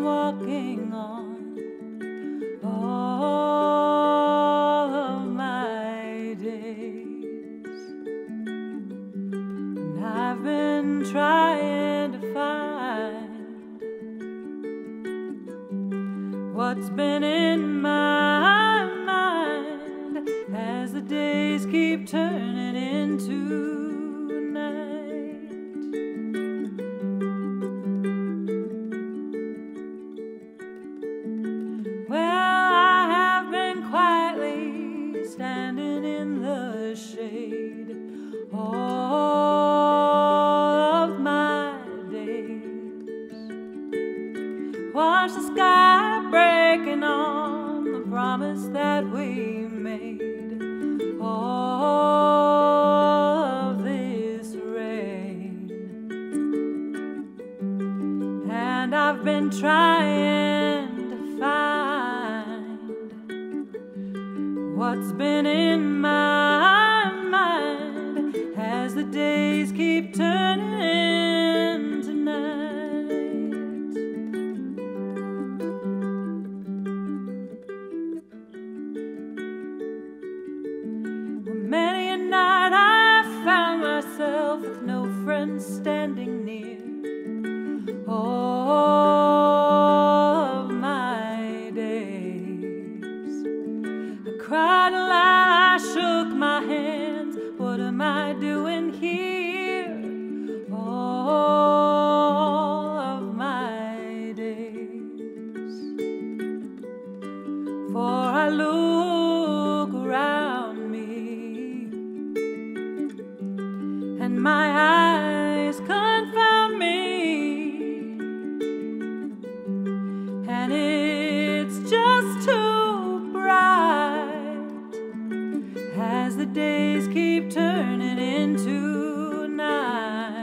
walking on all of my days, and I've been trying to find what's been in my mind as the days keep turning into watch the sky breaking on the promise that we made. All of this rain, and I've been trying to find what's been in my mind as the days keep turning into night. Many a night I found myself with no friends standing near. All of my days, I cried aloud, I shook my hands. What am I doing here? All of my days, for I look around and my eyes confound me, and it's just too bright as the days keep turning into night.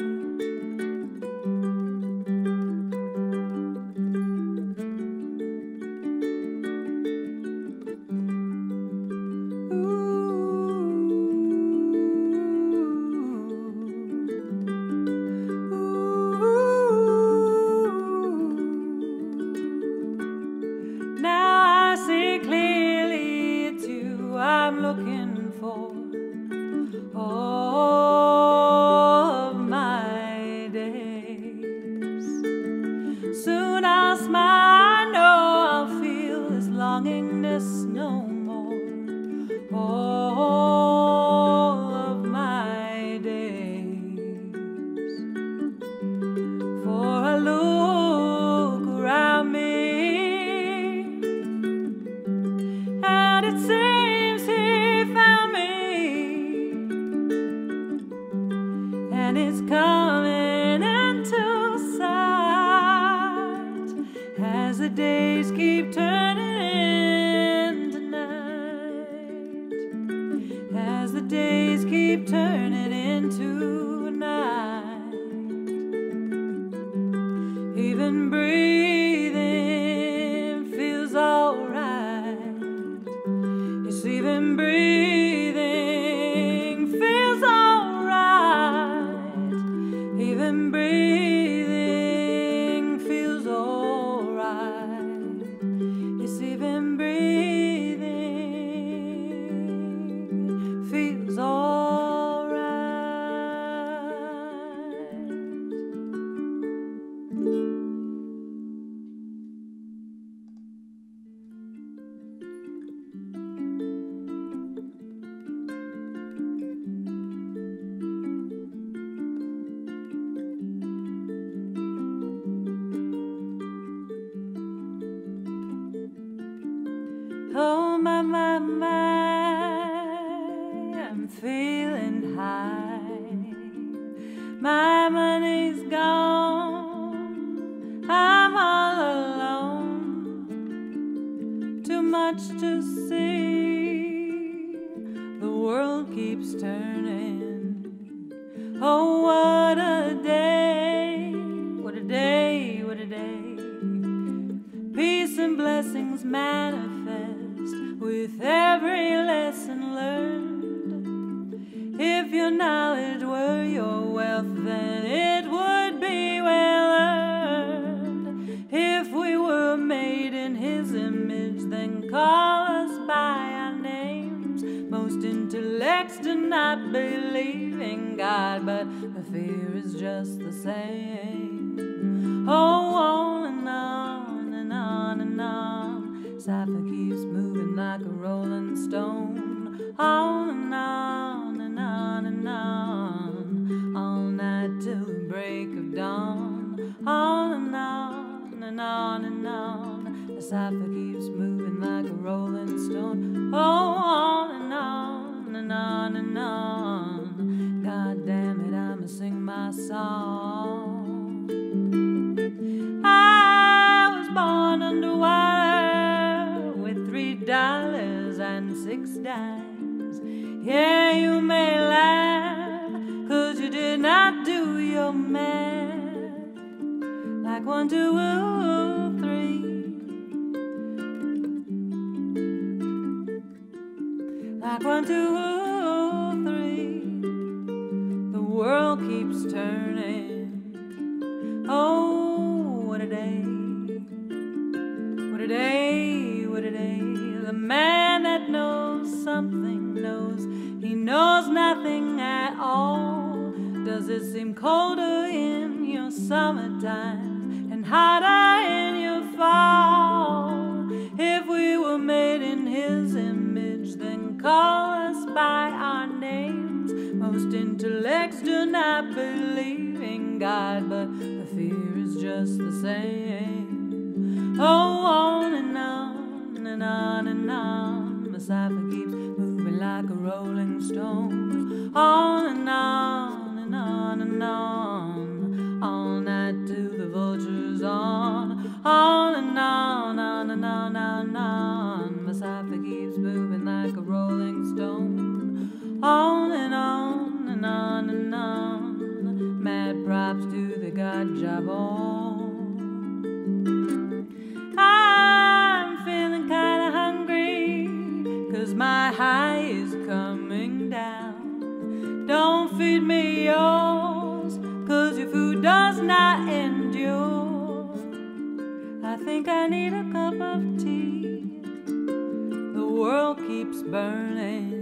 Oh my, I'm feeling high. My money's gone, I'm all alone. Too much to see, the world keeps turning. Oh, what a day, what a day, what a day. Peace and blessings manifest with every lesson learned. If your knowledge were your wealth, then it would be well earned. If not believe in God, but the fear is just the same. Oh, on and on and on and on. Cypher keeps moving like a rolling stone. On and on and on and on. All night till the break of dawn. On and on and on and on. The cypher keeps moving like a rolling stone. Oh, on and on and on and on. God damn it, I'ma sing my song. I was born underwater with $3 and 6 dimes. Yeah, you may laugh, 'cause you did not do your math. Like 1, 2, 3. Like 1, 2, 3. The world keeps turning. Oh, what a day. What a day, what a day. The man that knows something knows he knows nothing at all. Does it seem colder in your summertime and hotter in your fall? If we were made in his image, then call us by our names. Most intellects do not believe in God, but the fear is just the same. Oh, on and on and on and on. The cypher keeps moving like a rolling stone. On and on and on and on. All night till the vulture's on. On and on, on and on, on and on. The cypher keeps moving like a rolling stone. On and on and on and on. Mad props to the God job on. I'm feeling kinda hungry, 'cause my high is coming down. Don't feed me yours, 'cause your food does not endure. I think I need a cup of tea. The world keeps burning.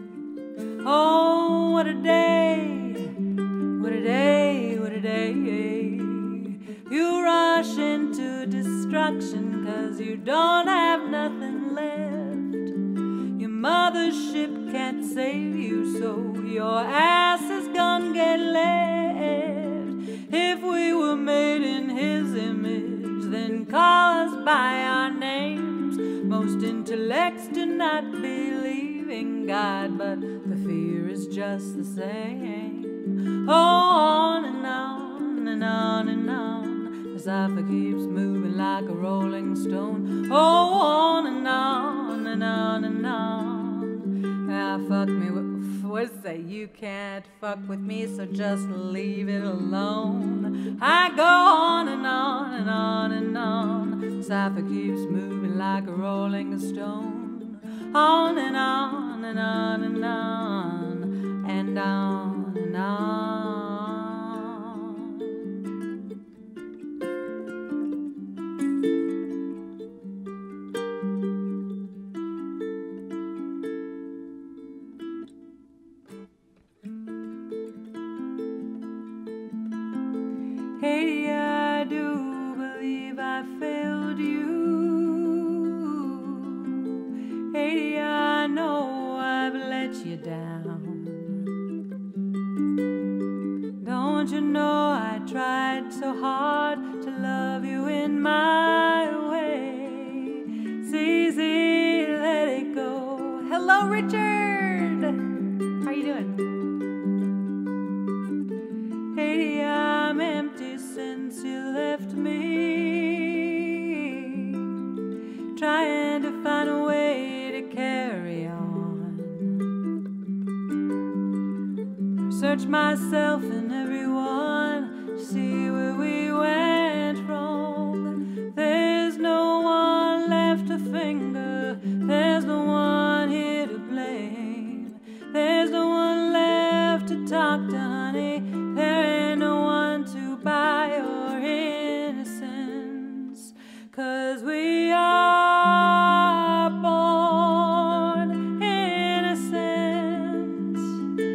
Oh, what a day, what a day, what a day. You rush into destruction 'cause you don't have nothing left. Your mother's ship can't save you, so your ass is gonna get left. If we were made in his image, then call us by our names. Most intellects do not believe in God, but the fear is just the same. Oh, on and on and on and on. The cypher keeps moving like a rolling stone. Oh, on and on and on and on. Now fuck me with, what is that? You can't fuck with me, so just leave it alone. I go on and on and on and on. The cypher keeps moving like a rolling stone. On and on and on and on and on and on. Hey, I do believe I failed you. Hey, I know I've let you down. Don't you know I tried so hard to love you in my way? It's easy, let it go. Hello, Richard. How you doing? Hey, I'm empty since you left me, trying to find a way to carry on. Search myself and everyone to see where we went wrong. There's no one left to finger, there's no one here to blame. There's no one left to talk to, honey. There ain't no one to buy your innocence, 'cause we are born innocent.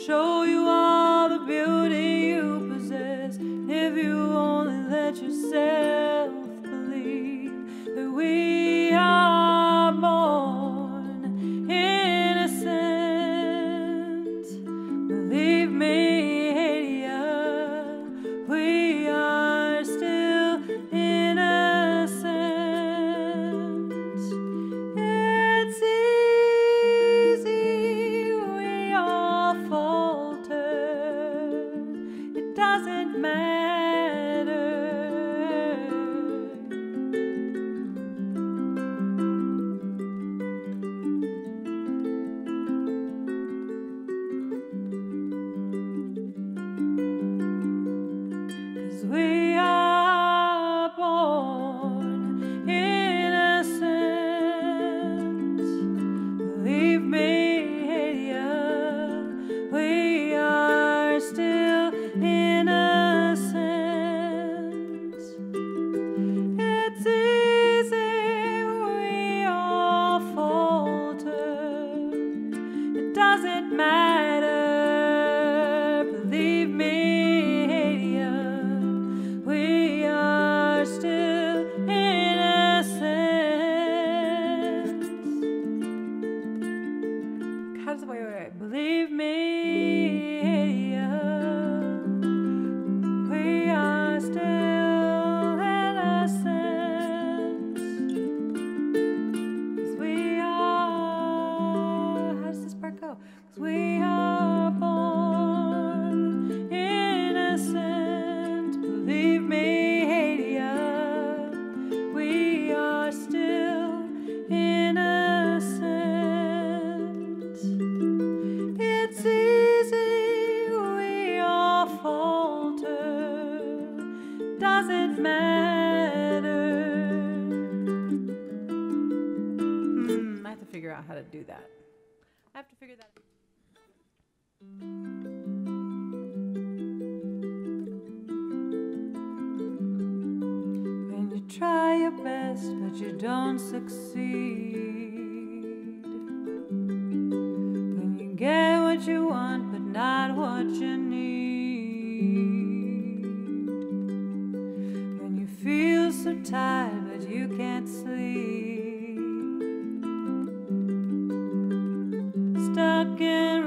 show you all the beauty you possess. If you only let yourself believe that we are born innocent. Believe me, Adia, we are still innocent. It's easy, we all falter. It doesn't matter. 'Cause we are born innocent. Believe me, Adia, we are still innocent. It's easy, we all falter. It doesn't matter. Believe me, Adia, we are still innocent. Wait. Believe me, Adia, we are still innocent. 'Cause we are, how does this part go? 'Cause we are born innocent. Believe me, Adia, we are still innocent. It's easy, we all falter. Doesn't matter. I have to figure out how to do that. I have to figure that out. When you try your best, but you don't succeed. When you get what you want, but not what you need. When you feel so tired, but you can't sleep. Stuck in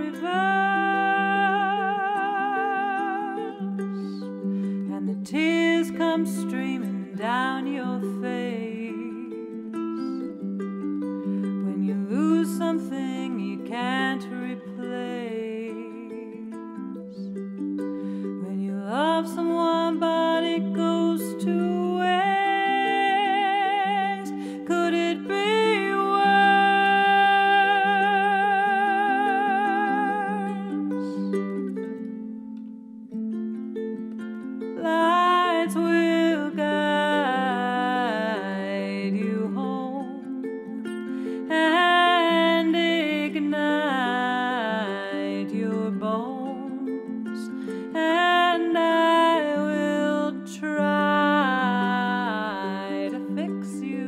reverse, and the tears come streaming down your face. When you lose something you can't replace. When you love someone but it goes to waste. Could it be worse? Lights will guide you home and ignite your bones, and I will try to fix you.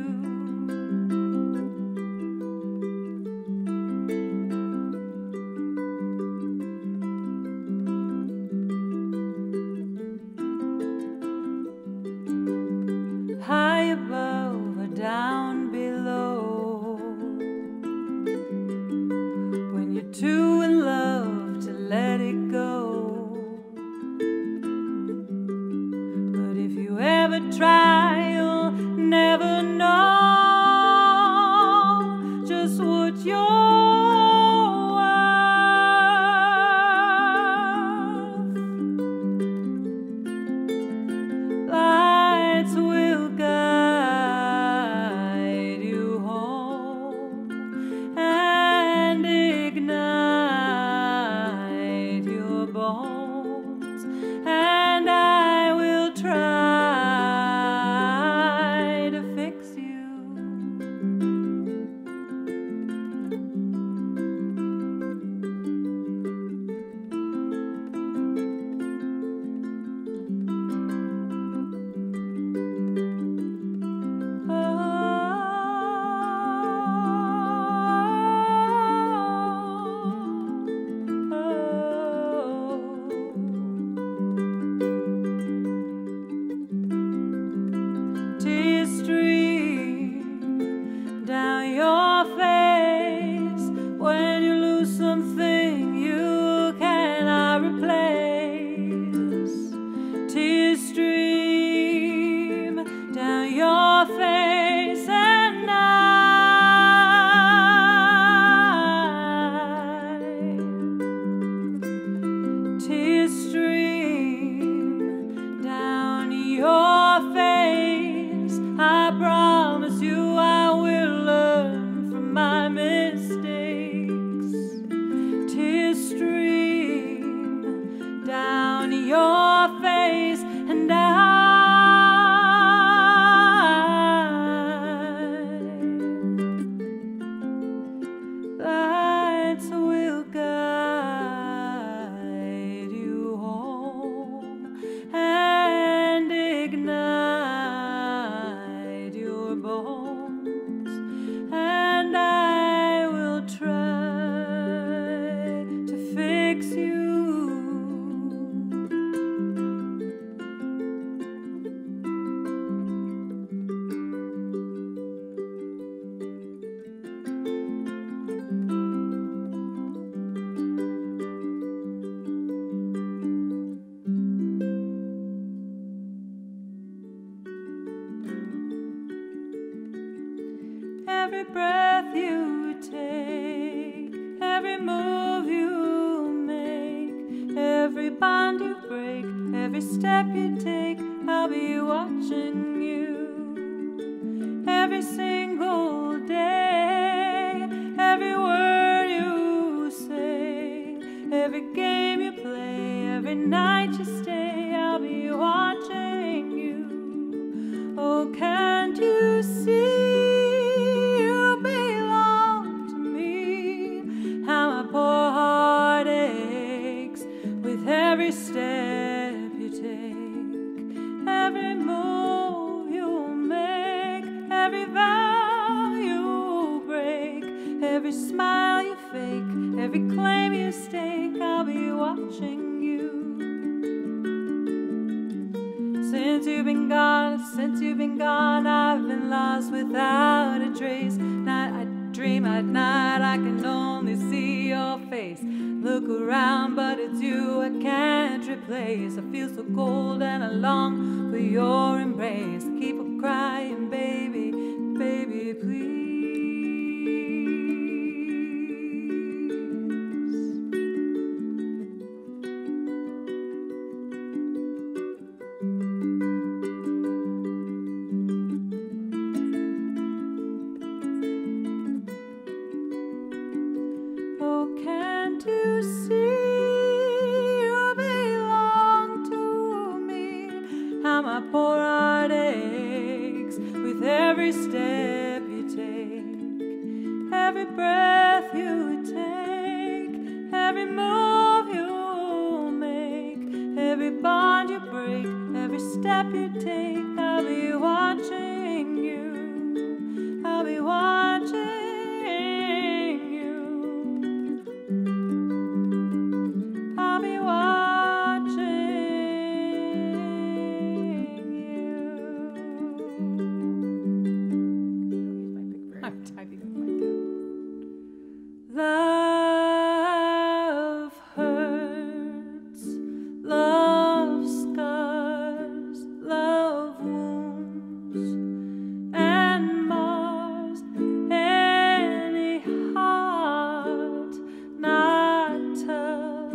High above or down below. When you're too in love to let it go. But if you ever try, you'll never know just what you're worth. Lights will guide you home and ignite your every bond you break, every step you take, I'll be watching you. Every single day, every word you say, every game you play, every night you stay, I'll be watching you. Oh, can't you see you belong to me? How my poor heart aches with every step you take, every move you make, every vow you break, every smile you fake, every claim you stake, I'll be watching you. Since you've been gone, I've been lost without a trace. Night I dream, at night I can only see your face. Look around, but it's you I can't replace. I feel so cold and I long for your embrace. I keep on crying, baby, baby, please. Poor heart aches with every step you take, every breath you take, every move you make, every bond you break, every step you take, I'll be watching you, I'll be watching you, I'll be watching. Love hurts, love scars, love wounds, and mars any heart not tough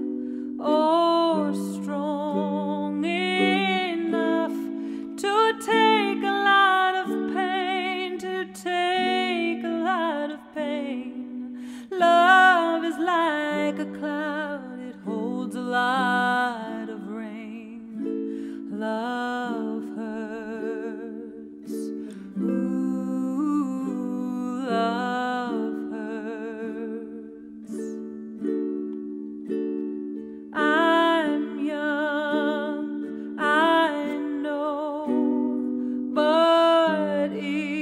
or strong enough to take a lot of pain, to take a lot of pain. Love is like a cloud, it holds a lot of rain. Love hurts, ooh, love hurts. I'm young, I know, but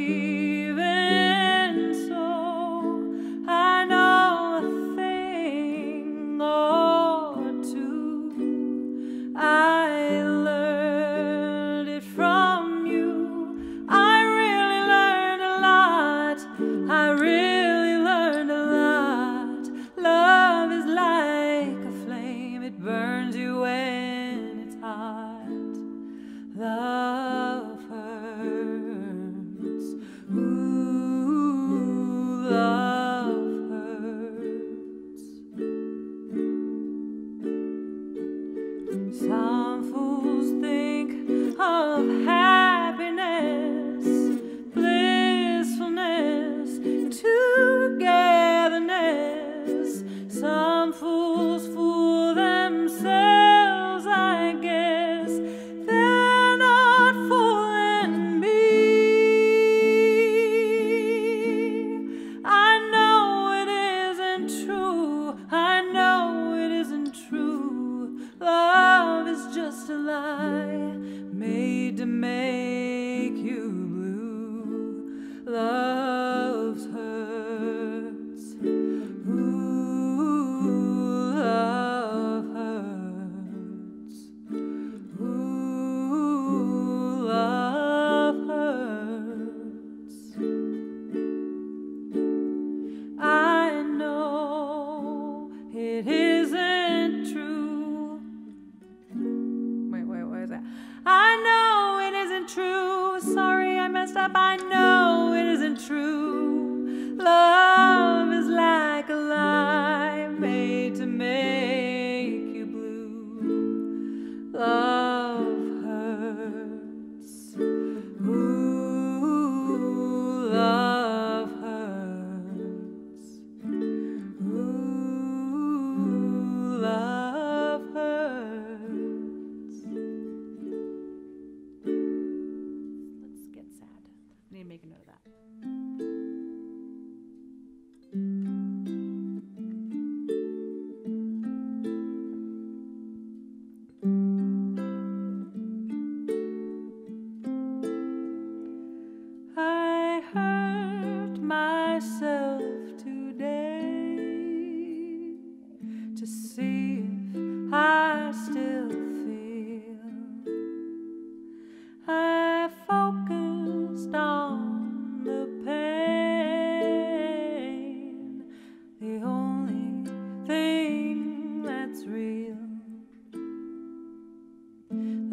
even so, I know a thing or two. I learned it from you. I really learned a lot. I really learned a lot. Love is like a flame, it burns you when it's hot. Love hurts. Ooh, love hurts. Some fools think of happiness, blissfulness, togetherness. Some fools fool themselves, I guess. They're not fooling me. I know it isn't true. I know it isn't true. Love is just a lie made to make you blue. Love hurts. Ooh, love hurts. Ooh, love hurts. I know it isn't true. Wait, what is that? I know it isn't true. Sorry, I messed up. I know it isn't true. Love is like a lie made to make you blue.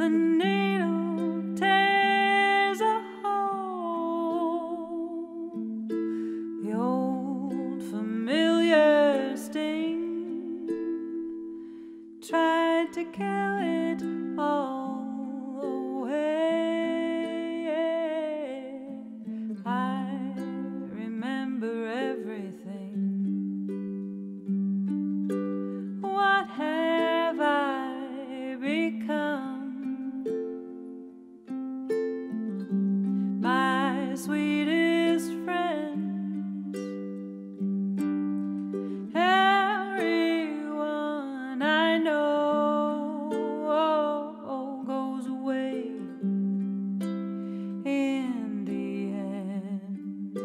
A needle tears a hole. The old familiar sting tried to kill it all away. I remember everything. What have I become? My sweetest friends, everyone I know goes away in the end.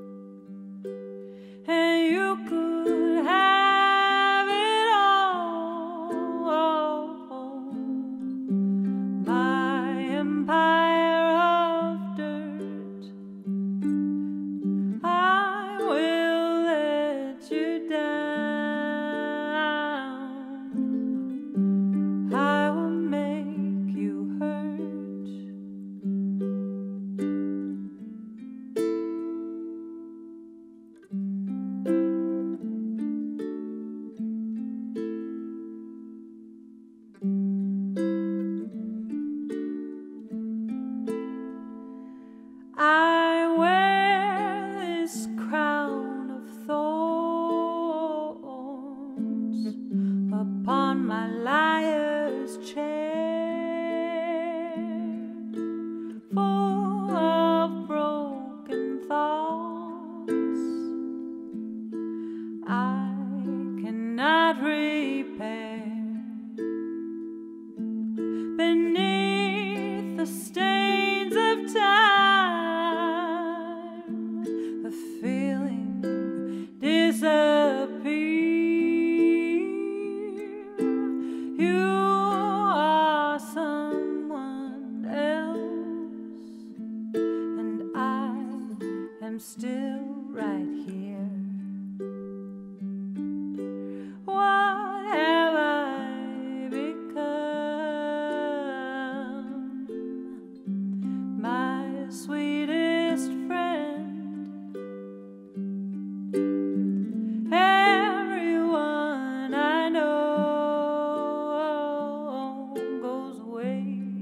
And you could have it all, my empire of dirt. I will let you down. I will make you hurt. I wear this crown of thorns upon my liar's chair, full of broken thoughts I cannot repair. Beneath the stains of time, the feeling disappears. You are someone else, and I am still right here. What have I become? My sweetest friend, everyone I know goes away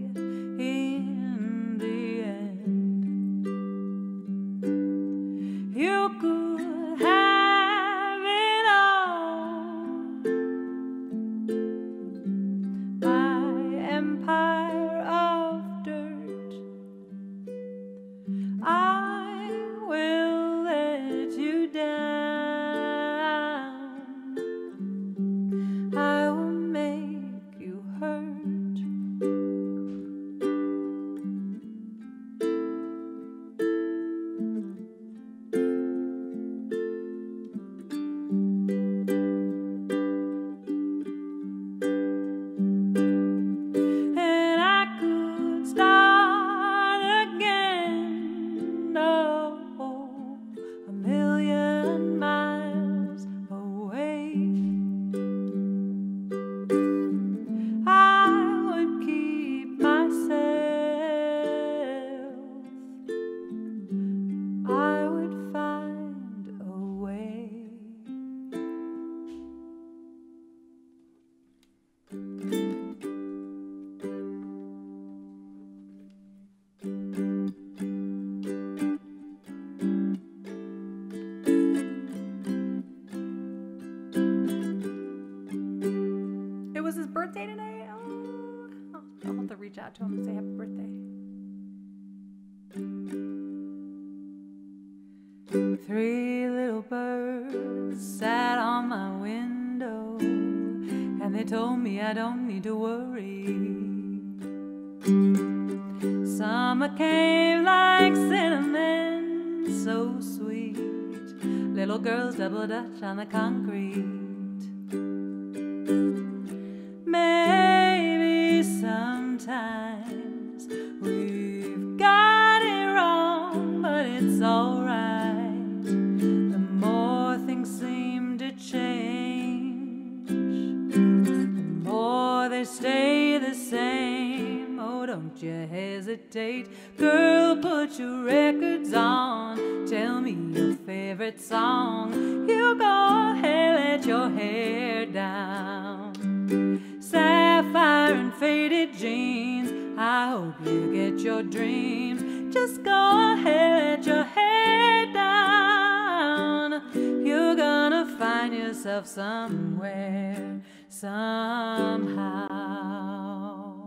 in the end. You could have it all, my empire of dirt. I will let you down. I will make you hurt. And I could start again, oh, a million miles away. I would keep myself. I would find a way. It was his birthday today. Oh, I'll have to reach out to him and say happy birthday. 3 little birds sat on my window, and they told me I don't need to worry. Summer came like cinnamon, so sweet. Little girls double dutch on the concrete. Maybe sometimes we've got it wrong, but it's alright. The more things seem to change, the more they stay the same. Oh, don't you hesitate. Girl, put your records on, tell me your favorite song. You go ahead, let your hair down. Sapphire and faded jeans, I hope you get your dreams. Just go ahead, let your hair down. You're gonna find yourself somewhere, somehow.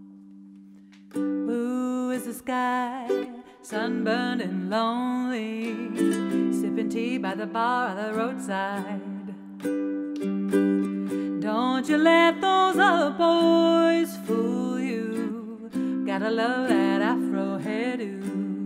Blue is the sky, sunburned and lonely, sipping tea by the bar or the roadside. Don't you let those other boys fool you. Gotta love that afro hairdo.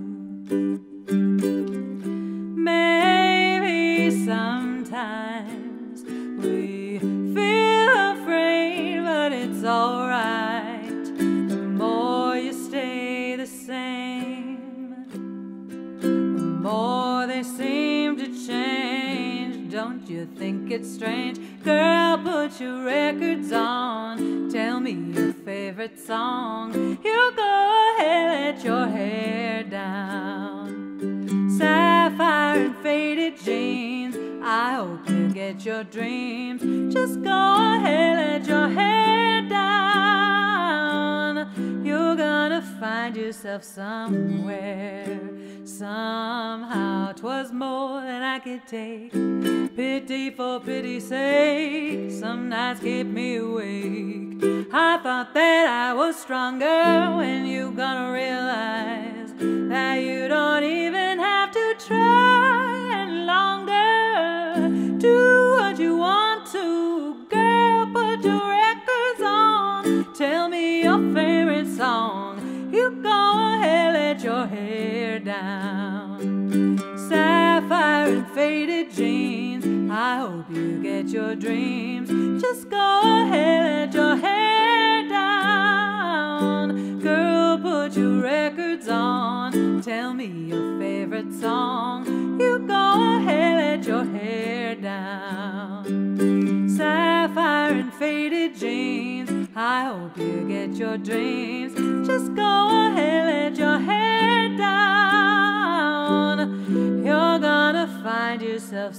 Maybe sometimes we feel afraid, but it's alright. The more you stay the same, the more they seem to change. Don't you think it's strange? Girl, put your records on, tell me your favorite song. You go ahead, let your hair down. Sapphire and faded jeans, I hope you get your dreams. Just go ahead, let your hair down. You're gonna find yourself somewhere, somehow. 'Twas more than I could take, pity for pity's sake. Some nights keep me awake. I thought that I was stronger, when you gonna realize that you don't even have to try any longer. Do what you want to, girl, put your records on, tell me your favorite song. You go ahead, let your hair down. Sapphire and faded jeans, I hope you get your dreams. Just go ahead, let your hair down. Girl, put your records on, tell me your favorite song. You go ahead, let your hair down. Sapphire and faded jeans, I hope you get your dreams. Just go ahead, let your hair down. You're gonna find yourself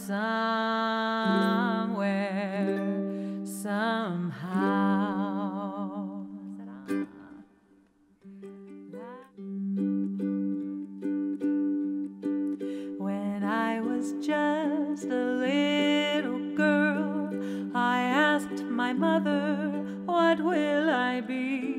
somewhere, somehow. When I was just a little girl, I asked my mother, what will I be?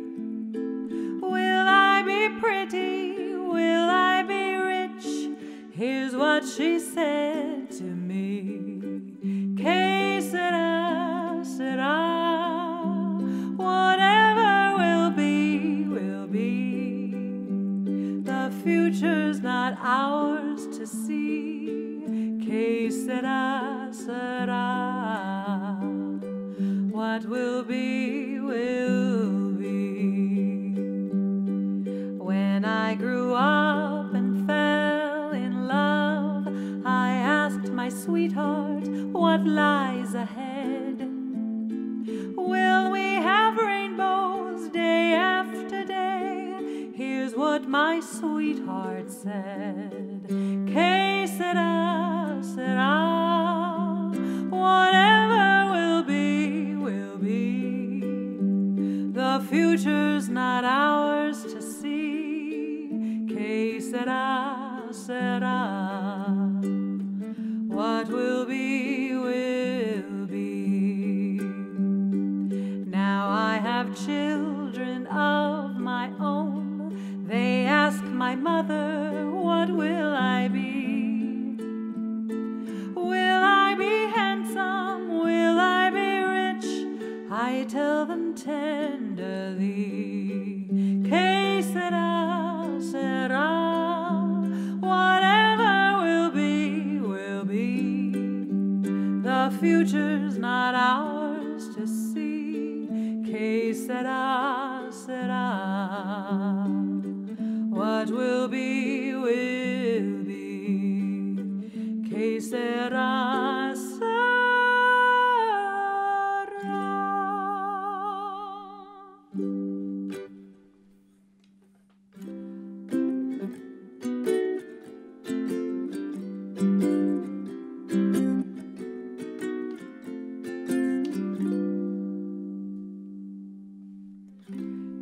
Will I be pretty? Will I be rich? Here's what she said to me. Que sera, sera. Whatever will be, will be. The future's not ours to see. Que sera, sera. What will be, will be. When I grew up and fell in love, I asked my sweetheart, what lies ahead? Will we have rainbows day after day? Here's what my sweetheart said. Que sera, sera. Whatever will be, will be. The future's not ours to see. Que sera, sera. What will be, will be. Now I have children of my own. They ask my mother, what will I be? Will I be handsome? Will I be rich? I tell them tenderly, que sera, sera. Whatever will be, will be. The future's not ours to see. Que sera, sera. What will be, will be. Que sera, sera.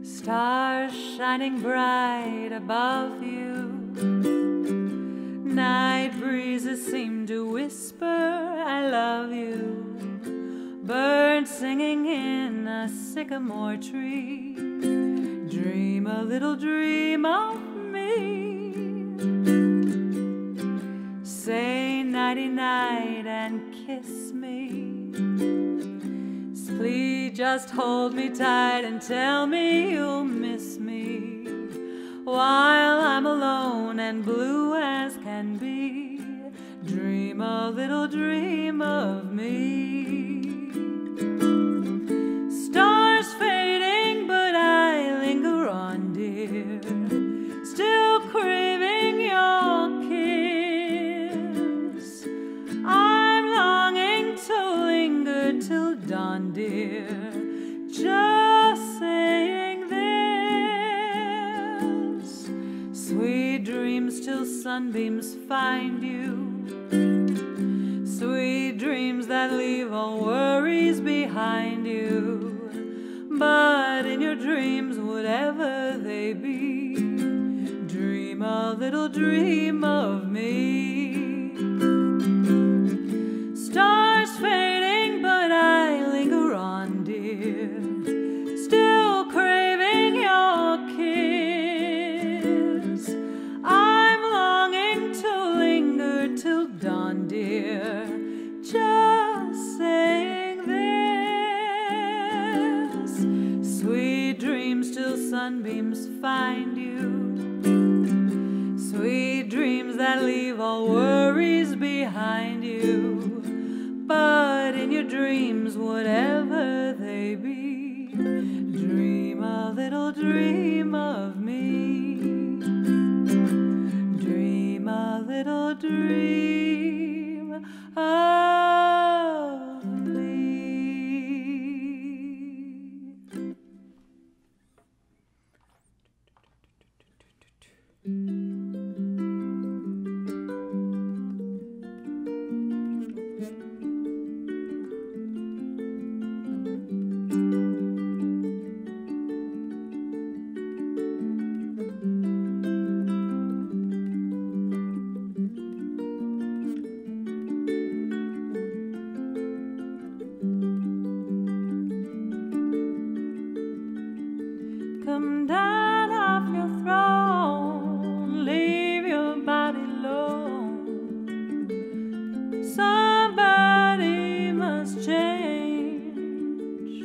stars shining bright above you. Night breezes seem to whisper, I love you. Birds singing in a sycamore tree. Dream a little dream of me. Say nighty-night and kiss me. Please just hold me tight and tell me you'll miss me while I'm alone and blue as can be. Dream a little dream of me. Stars fading, but I linger on, dear, still craving your kiss. I'm longing to linger till dawn, dear, just saying this. Sweet dreams till sunbeams find you. Sweet dreams that leave all worries behind you. But in your dreams, whatever they be, dream a little dream of me. Stars fading, but I linger on, dear, still craving your kiss. I'm longing to linger till dawn, dear, just saying this. Sweet dreams till sunbeams find you. Sweet dreams that leave all worries behind you. But in your dreams, whatever they be, dream a little dream of me. Dream a little dream of me. Come down off your throne, leave your body alone. Somebody must change.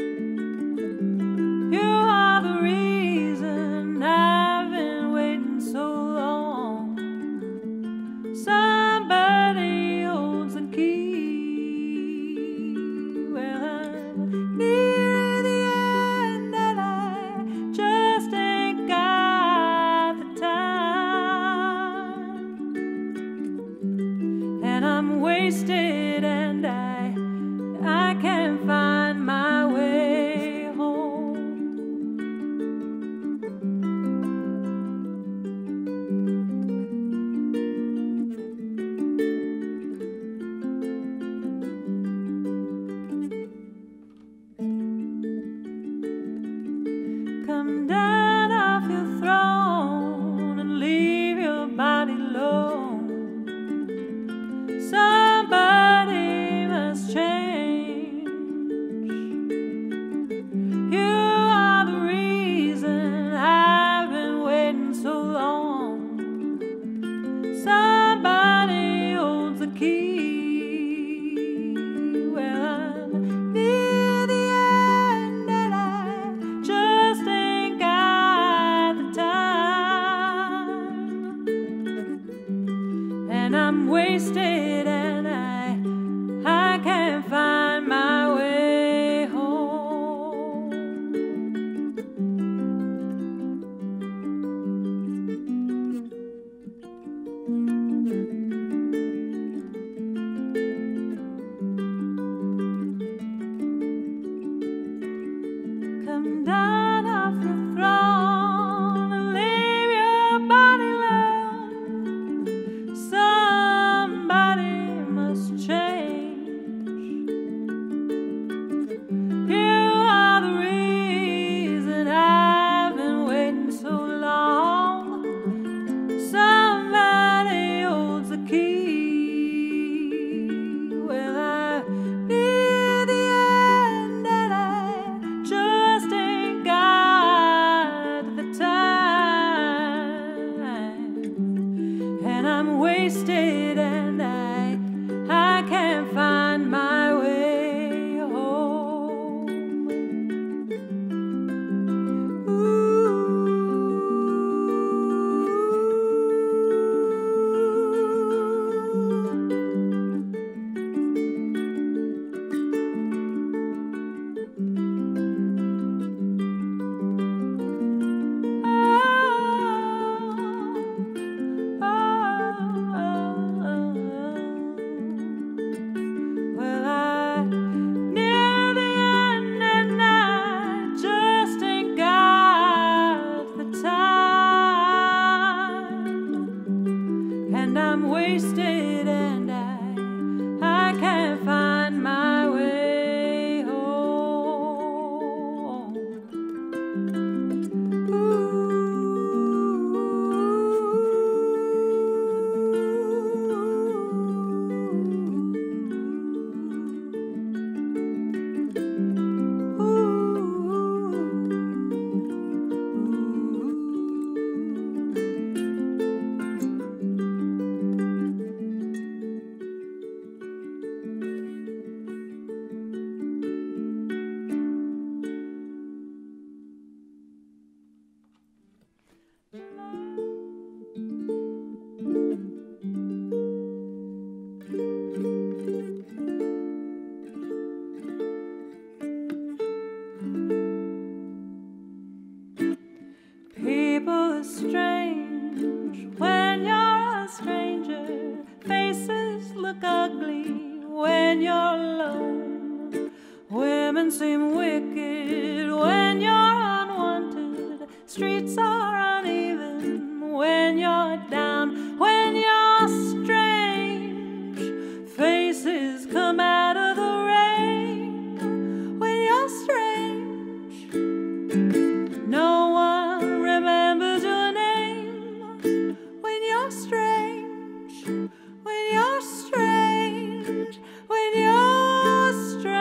You are the reason I've been waiting so long. Somebody holds the key. Well, I'm near the end and I just ain't got the time. And I'm wasted and I can't find my way home. Come down off your throne and leave your body alone. Somebody must change. You are the reason I've been waiting so long. Somebody holds the key. Well, I'm near the end and I just ain't got the time. And I'm wasted and I can't find my way home. Come down off your throne and leave your body alone. Somebody must change. You are the reason I strange when you're a stranger. Faces look ugly when you're alone. Women seem wicked when you're unwanted. Streets are uneven when you're down. When you're strange, faces come out of the rain. When you're strange, no one remembers your name. When you're strange, when you're strange, when you're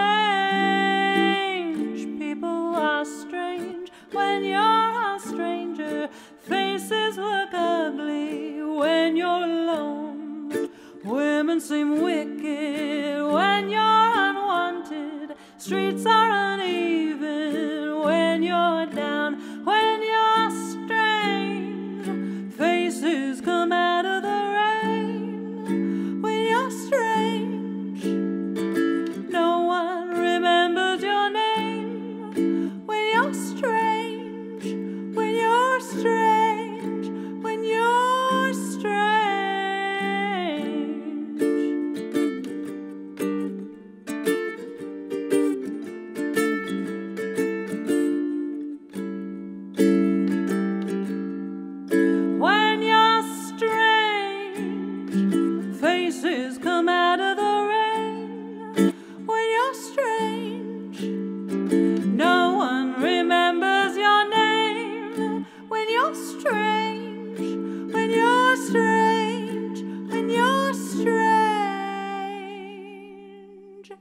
strange, people are strange when you're a stranger. Faces look ugly when you're alone. Women seem wicked when you're unwanted. Streets are uneven when you're down. When you're strange, faces come out of the rain. When you're strange, no one remembers your name. When you're strange, when you're strange, when you're strange. When you're strange, faces come out of the rain. When you're strange, no one remembers your name. When you're strange, when you're strange, when you're strange.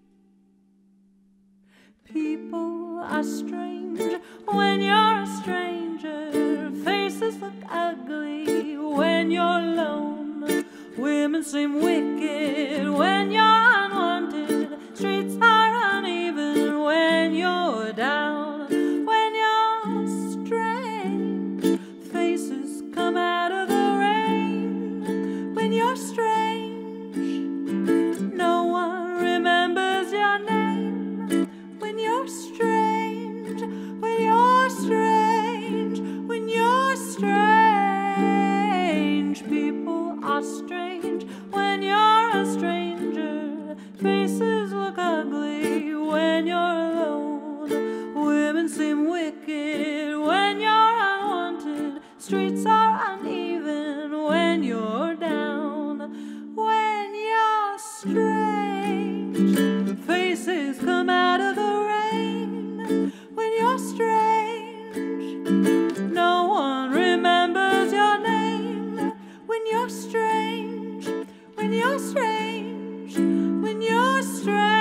People are strange when you're a stranger. Faces look ugly when you're alone. Women seem wicked when you're unwanted. Streets are uneven when you're down. When you're strange, faces come out of the rain. When you're strange, no one remembers your name. When you're strange, when you're strange, when you're strange, people are strange when you're a stranger. Faces look ugly when you're alone. Women seem wicked when you're unwanted. Streets are uneven when you're down. When you're strange, faces come out of the rain. When you're strange, no one remembers your name. When you're strange, when you're strange, when you're strange.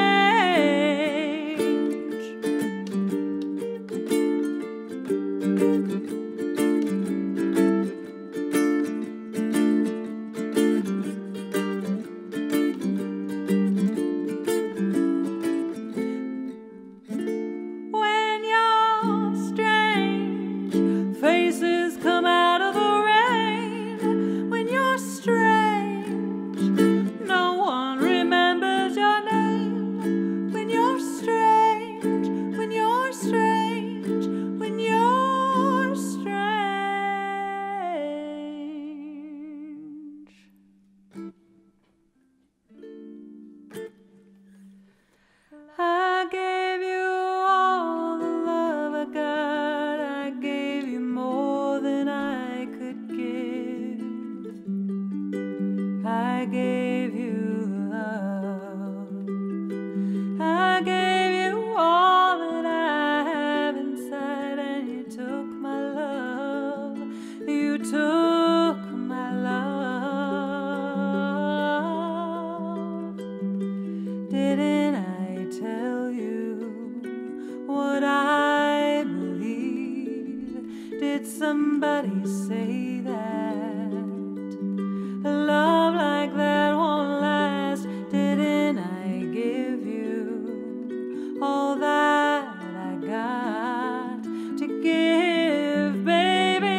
When you're strange, faces come out of the rain. When you're strange, no one remembers your name. When you're strange, when you're strange, when you're strange. I gave you all the love I got. I gave you more than I could give. I gave you love. I gave you all that I have inside, and you took my love. You took my love. Didn't I tell you what I believe? Did somebody say that a love like that won't last? Didn't I give you all that I got to give, baby?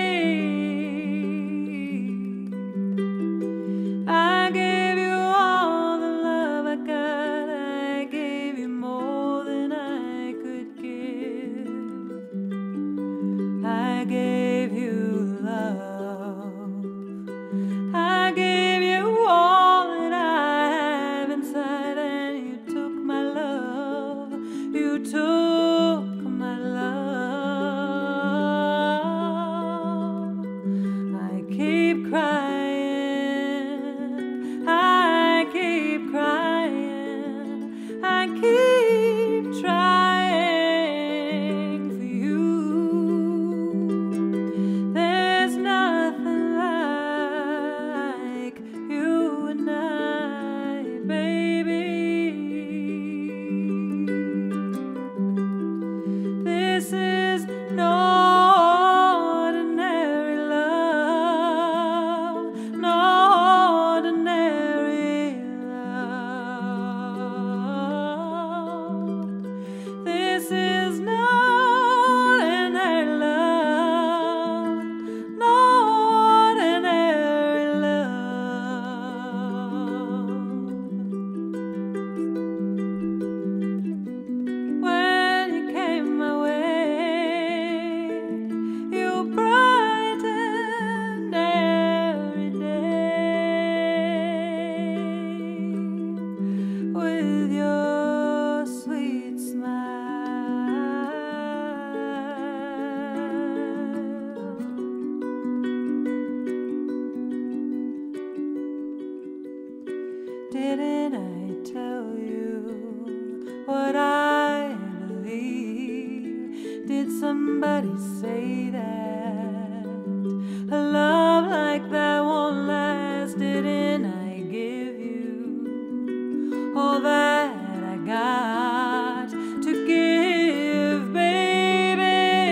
I gave you all the love I got. I gave you more than I could give. I gave you somebody say that a love like that won't last? Didn't I give you all that I got to give, baby?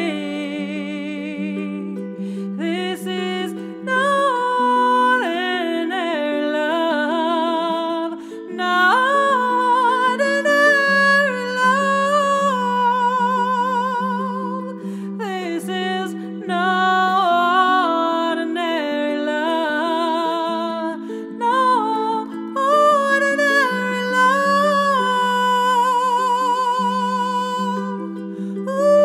This is no ordinary love, no ordinary love. This is no ordinary love, no ordinary love.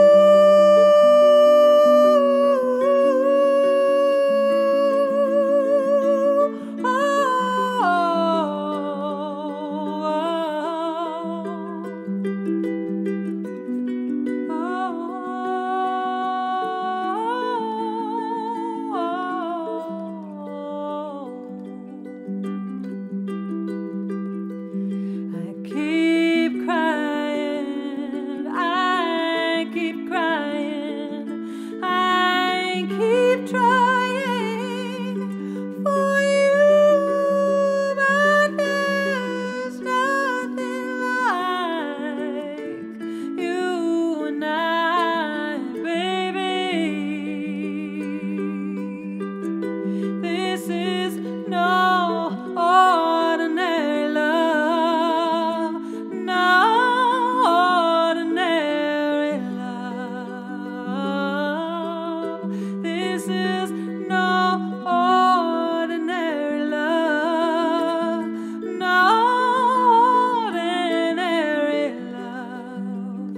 I keep crying, I keep crying, I keep trying for you, but there's nothing like you and I, baby. This is no ordinary love, no ordinary love. This is no ordinary love, no ordinary love.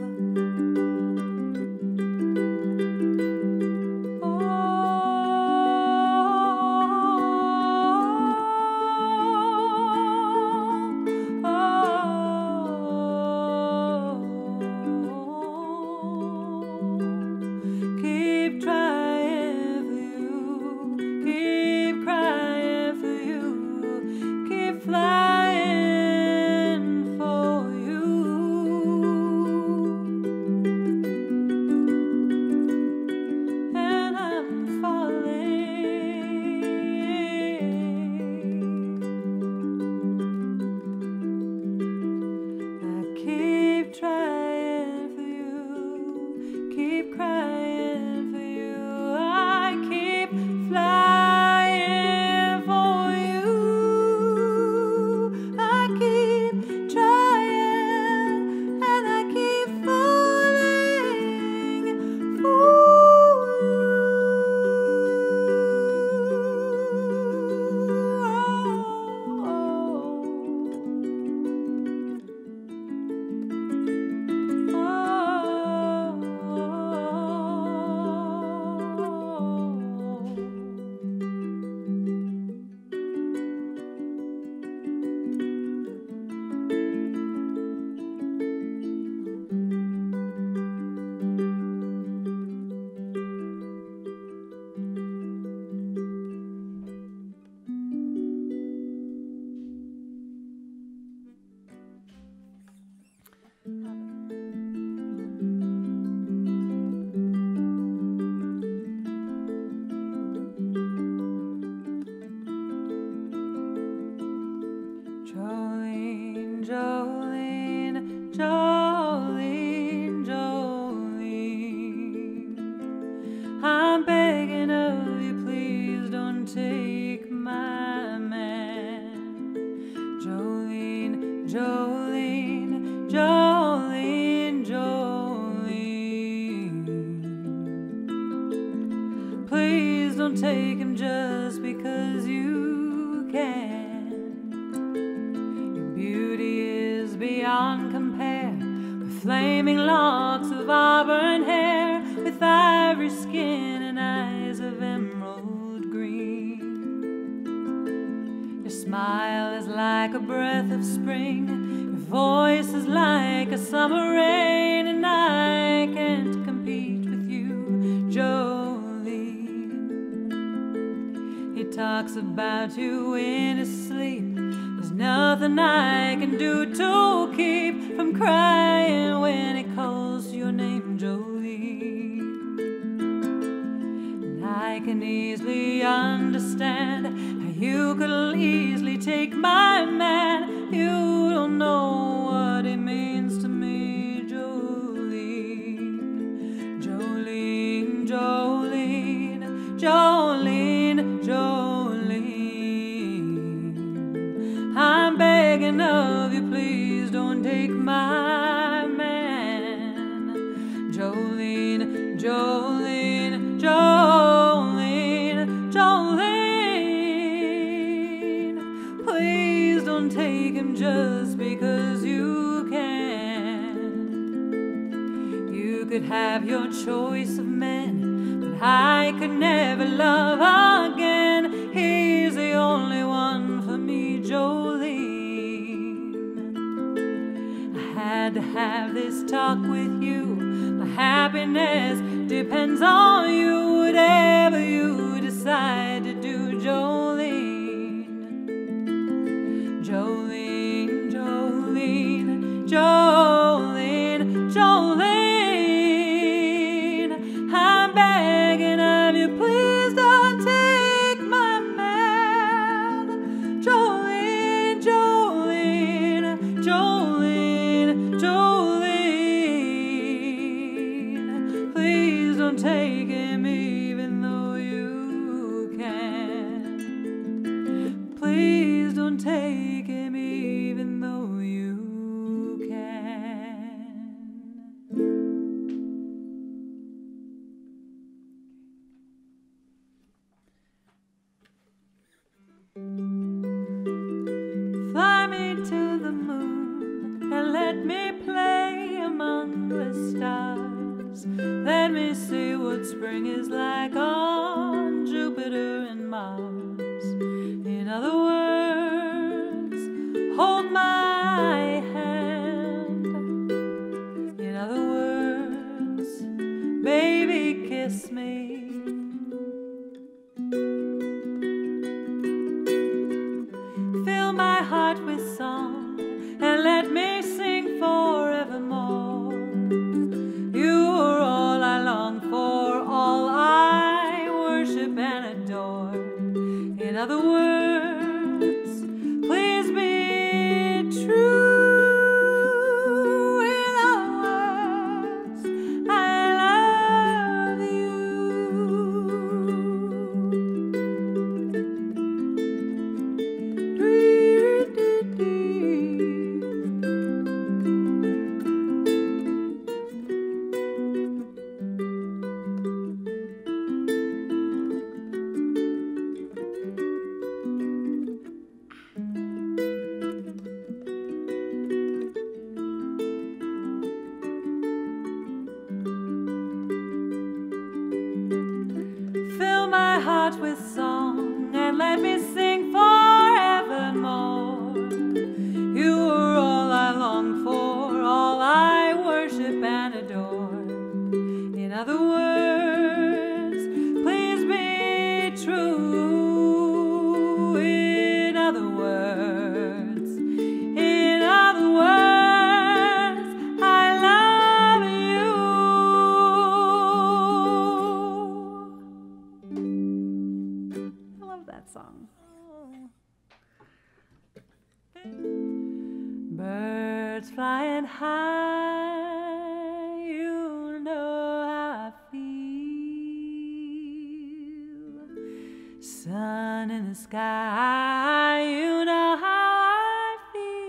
Keep trying for you, keep crying for you, keep flying for you. And I'm falling. I keep trying for you, keep crying for you. I keep flying for you. I keep trying and I keep falling for Jolene, Jolene, Jolene, Jolene. I'm begging of you, please don't take my man. Jolene, Jolene, Jolene, Jolene. Please don't take him just because you can. Your beauty is beyond compare, with flaming locks of auburn hair, with ivory skin and eyes of emerald green. Your smile is like a breath of spring, your voice is like a summer rain, and I can't compete with you, Jolene. He talks about you in his sleep. There's nothing I can do to keep from crying when he calls your name, Jolene. can easily understand how you could easily take my man. You don't know what it means to me, Jolene, Jolene, Jolene, Jolene, Jolene. I'm begging of you, please don't take my man. Jolene, Jolene, Jolene, Jolene. Please don't take him just because you can. You could have your choice of men, but I could never love again. He's the only one for me, Jolene. I had to have this talk with you. My happiness depends on you. Whatever you decide to do, Jolene, Jolene, Jolene, Jolene, Jolene. I'm begging of you, please don't take my man. Jolene, Jolene, Jolene, Jolene. Please don't take him even though you can. Please don't take him even though you can. Fly me to the moon and let me play among the stars. Let me see what spring is like on Jupiter and Mars. In other words, hold my hand. In other words, baby, kiss me. Fill my heart with song and let me sing forevermore. You are all I long for, all I worship and adore. In other words, please be true. In other words, I love you. Fill my heart with song and let me sing forevermore. You are all I long for, all I worship and adore. In other words, please be true. In other words, I love you. I love that song. Birds flying high, you know how I feel. Sun in the sky, you know how I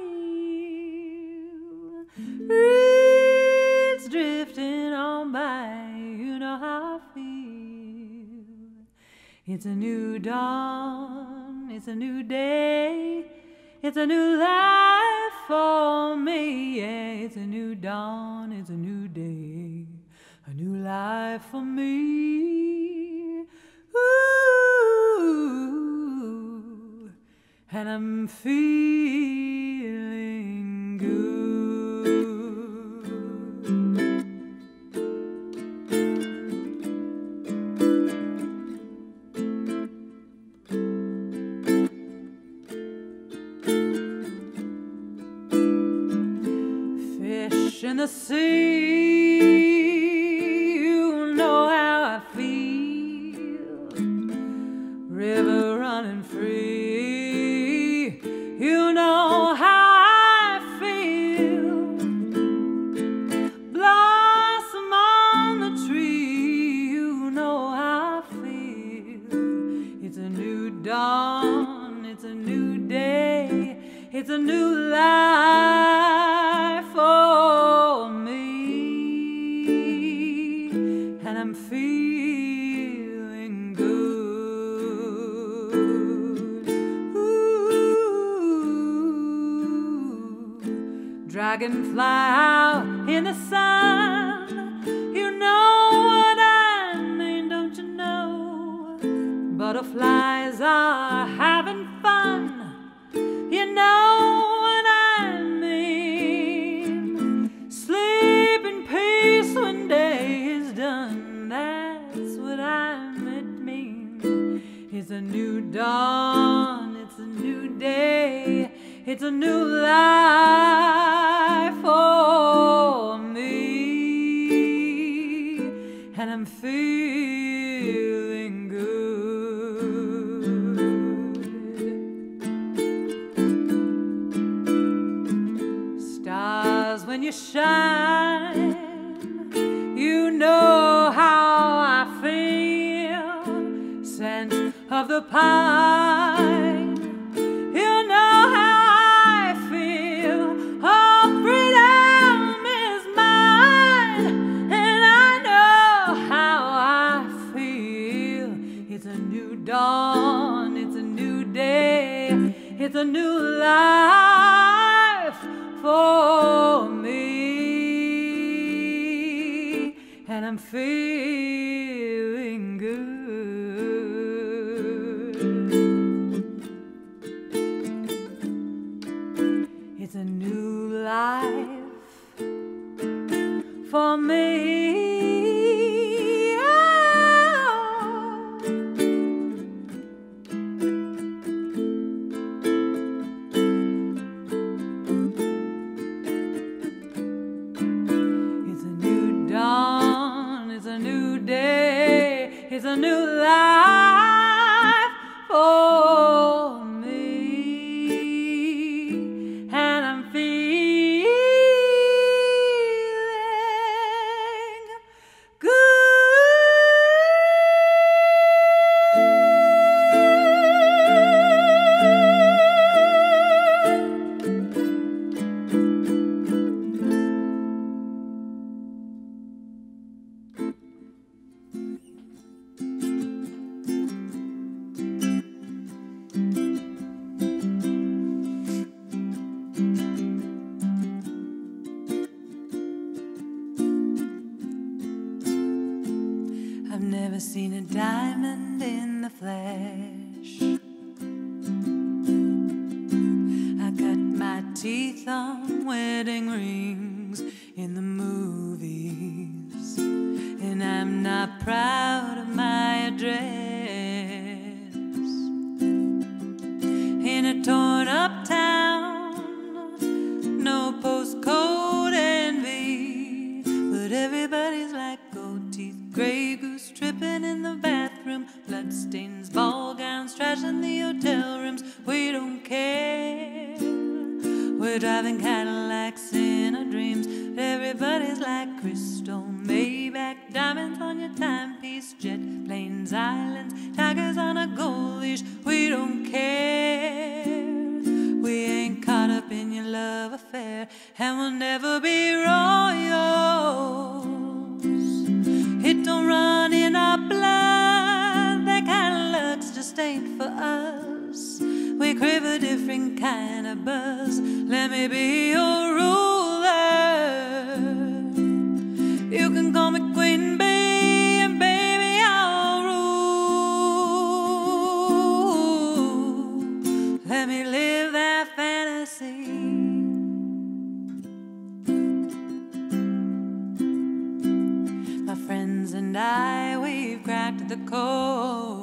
feel. Reeds drifting on by, you know how I feel. It's a new dawn, it's a new day, it's a new life for me. Yeah, it's a new dawn, it's a new day, a new life for me. Ooh, and I'm feeling good. Fish in the sea, you know how I feel. it's a new life for me, and I'm feeling good. Ooh, dragonfly out in the sun, you know what I mean, don't you know? Butterflies are having fun, you know what I mean. Sleep in peace when day is done, that's what I mean. It's a new dawn, it's a new day, it's a new life for me, and I'm feeling good. Stars, when you shine, you know how I feel. Scent of the pine, you know how I feel. Oh, freedom is mine, and I know how I feel. It's a new dawn, it's a new day, it's a new life for me, and I'm feeling good. It's a new life for me. It's a new life for me, and I'm feeling good. I've never seen a diamond in the flesh. I cut my teeth on wedding rings in the movies, and I'm not proud of my address. In a torn up town, no postcode envy, but everybody's like gold teeth, gray goose tripping in the bathroom, bloodstains, ball gowns, trash in the hotel rooms. We don't care. We're driving Cadillacs in our dreams, but everybody's like crystal, Maybach, diamonds on your timepiece, jet planes, islands, tigers on a gold leash. We don't care. We ain't caught up in your love affair, and we'll never be royals. It don't run in our blood, that kind of luck's just ain't for us. We crave a different kind of buzz. Let me be your ruler. You can call me Queen Bee, and baby I'll rule. Let me live that fantasy. My friends and I, we've cracked the code.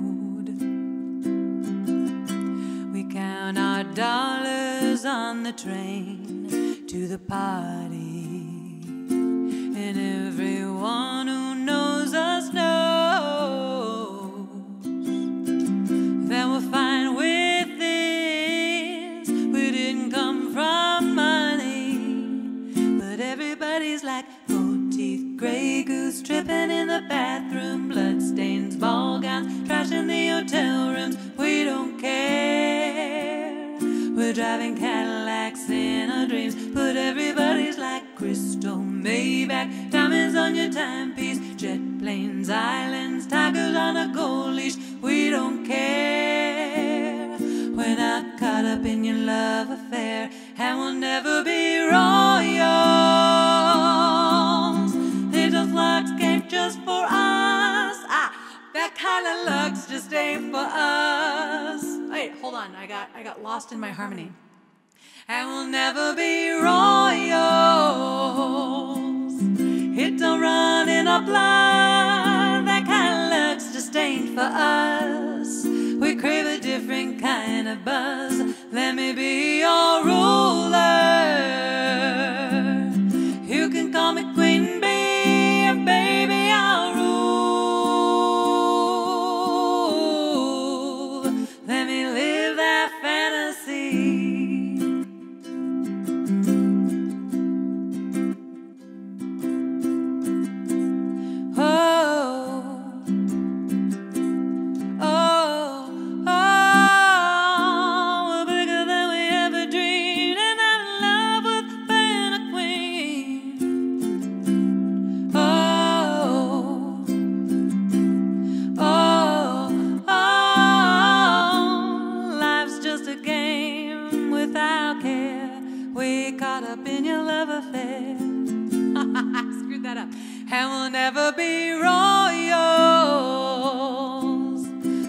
We count our dollars on the train to the party, and everyone who knows us knows that we're fine with this. We didn't come from money, but everybody's like gold teeth, gray goose tripping in the bathroom, bloodstains, ball gowns, trash in the hotel rooms. We don't care. We're driving cars back, diamonds on your timepiece, jet planes, islands, tigers on a gold leash. We don't care. We're not caught up in your love affair, and we'll never be royals. Little slugs came just for us. That kind of luck's just ain't for us. Wait, hold on, I got lost in my harmony. And we'll never be royals. It don't run in our blood. That kind of luck's just ain't for us. We crave a different kind of buzz. Let me be your ruler. You can call me Queen Bee, and baby I'll rule. Let me live that fantasy. And we'll never be royals.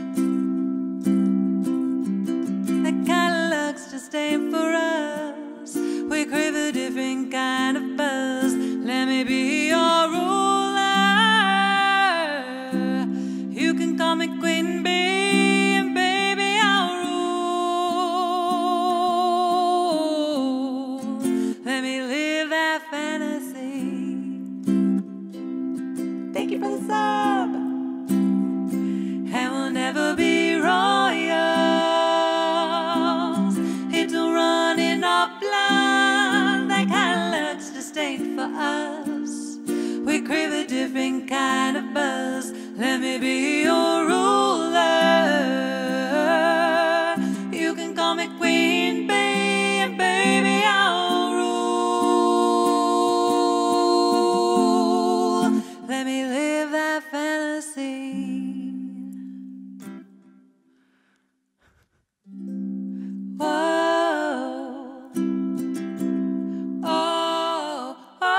That kind of luck's just ain't for us. We crave a different kind of buzz. Let me be your ruler. You can call me Queen Bee, and baby I'll rule. Let me live that fantasy. Thank you for the sub. And we'll never be royals. It'll run in our blood. That kind of luck's just ain't for us. We crave a different kind of buzz. Let me be your ruler. You can call me Queen Bee, and baby I'll rule. Let me live that fantasy. Whoa. Oh,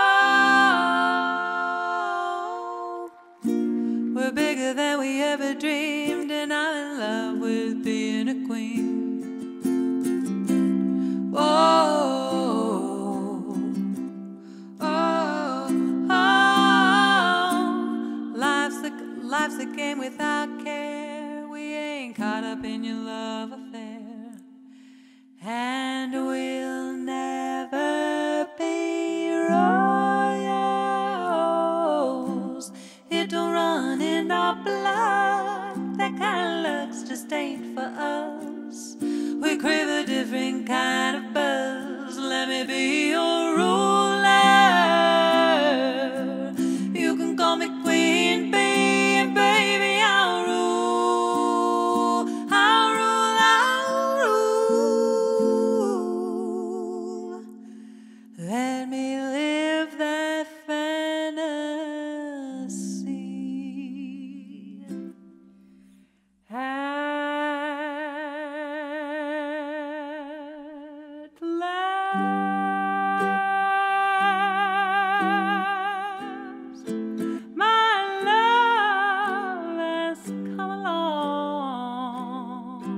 oh. We're bigger than we ever dreamed, and I'm in love with being a queen. Whoa. Oh, oh. Life's a game without care. We ain't caught up in your love affair, and we'll never be royals. It don't run in our blood. That kind of luck's just ain't for us. We crave a different kind of buzz. Let me be your ruler. You can call me Queen Bee, and baby I'll rule. I'll rule, I'll rule. Let me live that fantasy. At last, my love has come along.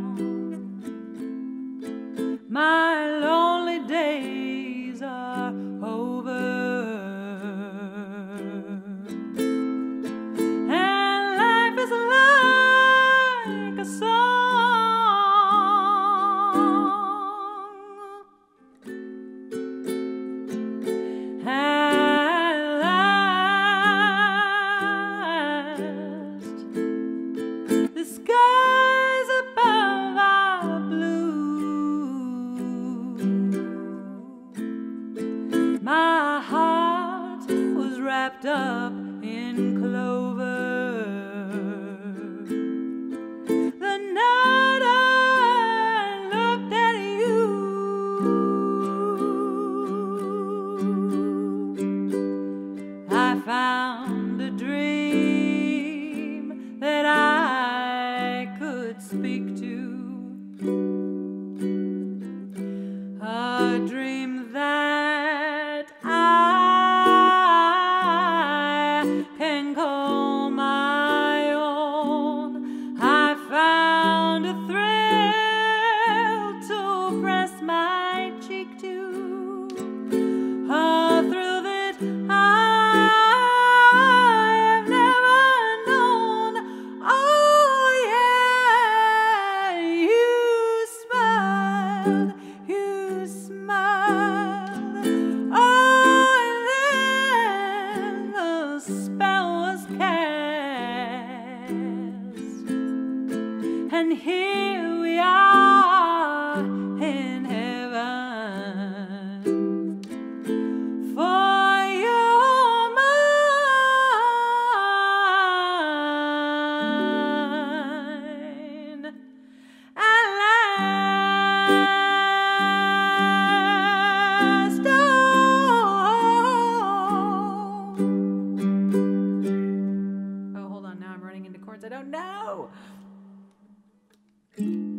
My lonely days are over, and life is like a song. At last, the skies above are blue. My heart was wrapped up in clover. The night I looked at you, dream that I could speak to, a dream that I can call my own. I found a thrill to press my cheek to, a thrill that I have never known. Oh yeah, you smiled, you smiled. Oh, and then the spell was cast, and here we are in heaven, for you're mine at last. Oh, hold on, now I'm running into chords I don't know.